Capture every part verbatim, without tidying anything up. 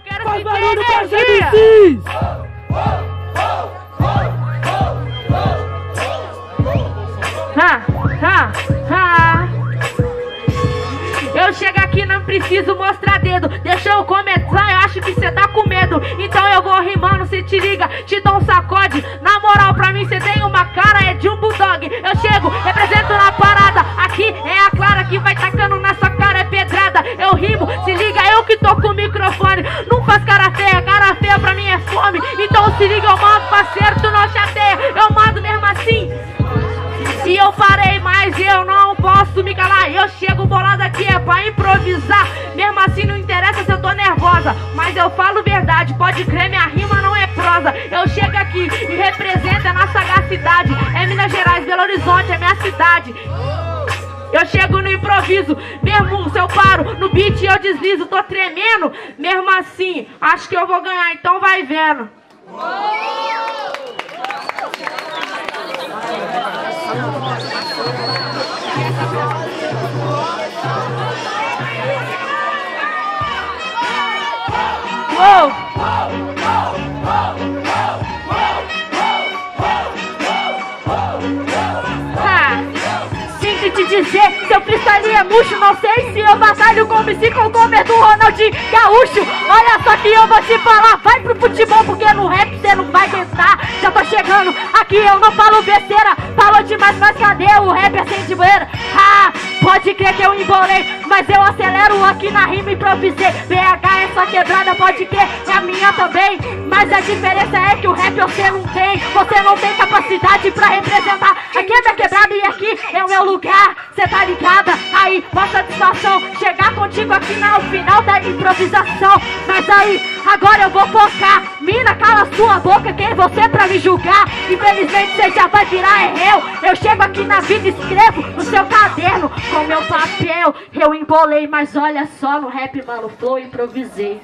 eu quero Faz sentir barulho pra energia. M Cs! Ha, ha, ha. Eu chego aqui, não preciso mostrar dedo. Deixa eu começar, eu acho que cê tá com medo. Então eu vou rimando, cê te liga, te dou um sacode. Na moral, pra mim cê tem uma cara, é de um bulldog. Eu chego, represento na parada. Aqui é a Clara que vai tacando na sua cara, é pedrada. Eu rimo, se liga, eu que tô com o microfone. Não faz cara feia, cara feia pra mim é fome. Então se liga, eu mando, parceiro, tu não chateia. Eu mando mesmo assim. E eu parei, mas eu não posso me calar. Eu chego bolado aqui, é pra improvisar. Mesmo assim não interessa se eu tô nervosa, mas eu falo verdade, pode crer, minha rima não é prosa. Eu chego aqui e represento a nossa sagacidade. É Minas Gerais, Belo Horizonte, é minha cidade. Eu chego no improviso, mesmo se eu paro no beat eu deslizo, tô tremendo. Mesmo assim, acho que eu vou ganhar, então vai vendo. Uou! Ha! Sinto te dizer, seu freestyle é murcho. Não sei se eu batalho com o M C com o comer do Ronaldinho Gaúcho. Olha só que eu vou te falar, vai pro futebol porque no rap cê não vai tentar. Já tô chegando, aqui eu não falo besteira. Falou demais, mas cadê o rap é sem dinheiro? Ah, pode crer que eu embolei, mas eu acelero aqui na rima, improvisei. B H é só quebrada, pode crer, é a minha também. Mas a diferença é que o rap você não tem. Você não tem capacidade pra representar. Aqui é minha quebrada e aqui é o meu lugar. Cê tá ligada? Aí, mó satisfação chegar contigo aqui no final da improvisação. Mas aí, agora eu vou focar. Mina, cala sua boca, quem é você pra me julgar? Infelizmente cê já vai virar é eu. Eu chego aqui na vida, escrevo no seu caderno com meu papel. Eu embolei, mas olha só, no rap, mano, flow, improvisei.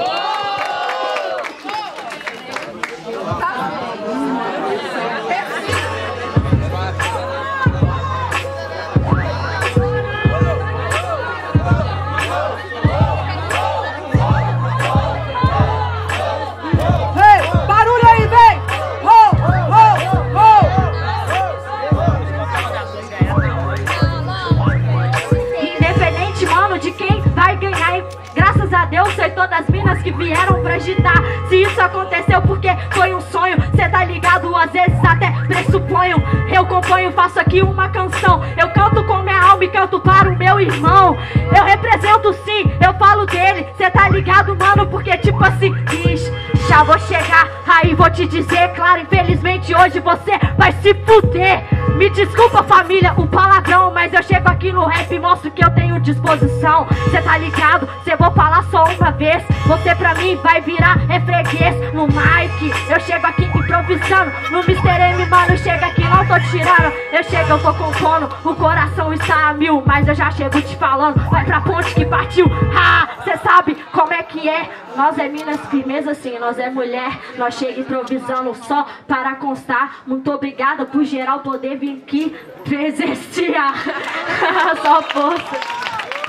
Eu sei todas as minas que vieram pra agitar. Se isso aconteceu porque foi um sonho, cê tá ligado, às vezes até pressuponho. Eu componho, faço aqui uma canção. Eu canto com minha alma e canto para o meu irmão. Eu represento sim, eu falo dele. Cê tá ligado, mano, porque tipo assim, bicho, já vou chegar, aí vou te dizer, claro, infelizmente hoje você vai se fuder. Me desculpa família, o palavrão, mas eu chego aqui no rap e mostro que eu tenho disposição. Cê tá ligado, cê vou falar só uma vez. Você pra mim vai virar é freguês no mic. Eu chego aqui improvisando, no mister M, mano, chega aqui, não tô tirando. Eu chego, eu tô compondo, o coração está a mil. Mas eu já chego te falando, vai pra ponte que partiu. Ah, cê sabe como é que é. Nós é Minas firmeza assim, nós é mulher. Nós chega improvisando só para constar. Muito obrigada por geral poder vir aqui presenciar. Só força.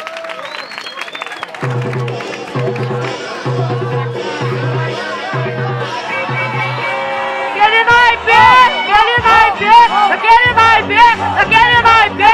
Aquele naipe, aquele naipe, aquele naipe, aquele naipe.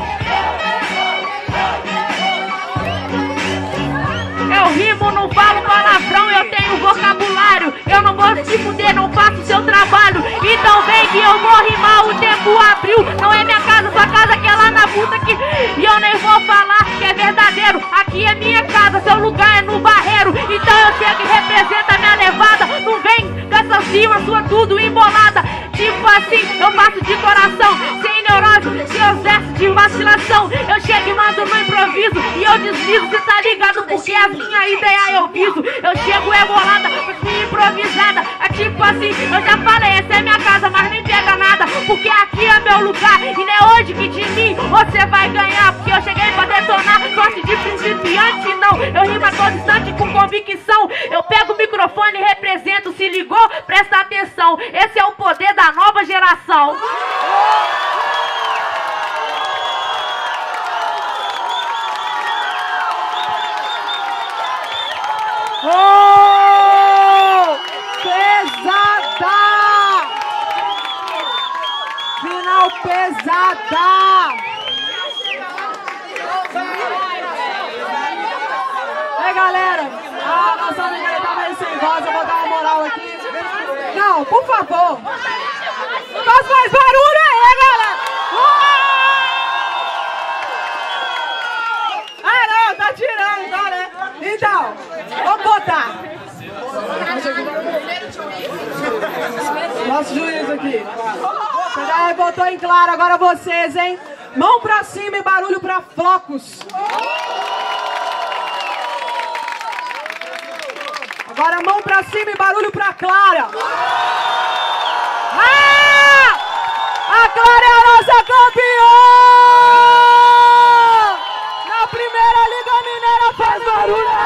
Eu rimo, não falo palavrão, eu tenho vocabulário. Eu não vou te fuder, não faço seu trabalho. Então vem que eu vou rimar, o tempo abriu. Não é minha casa, sua casa que é lá na puta que... E eu nem vou falar que é verdadeiro. Aqui é minha casa, seu lugar é no barreiro. Então eu chego e represento a minha levada. Não vem com essa rima sua tudo embolada. Tipo assim, eu faço de coração, sem neurose, sem excesso de vacilação. Eu chego e mando no improviso e eu deslizo, cê tá ligado, porque a minha ideia eu viso. Eu chego embolada, assim, improvisada. É tipo assim, eu já falei, essa é minha casa, mas nem pega nada, porque aqui é meu lugar. E não é hoje que de mim você vai ganhar, porque eu cheguei pra detonar. Sorte de principiante não, eu rimo a todo instante com convicção. Eu pego o microfone e represento, se ligou? Presta atenção, esse é o poder da nova geração. Oh! pesada! Ei, galera, a nossa amiga tá meio sem voz, eu vou dar uma moral aqui. Não, por favor. Faz mais barulho aí, galera! Ah, não, tá tirando, tá, né? Então, vamos botar. Nosso juiz aqui. Você já botou em claro, agora vocês, hein? Mão pra cima e barulho pra flocos. Agora mão pra cima e barulho pra Clara. Ah! A Clara é a nossa campeã! Na primeira Liga Mineira, faz barulho!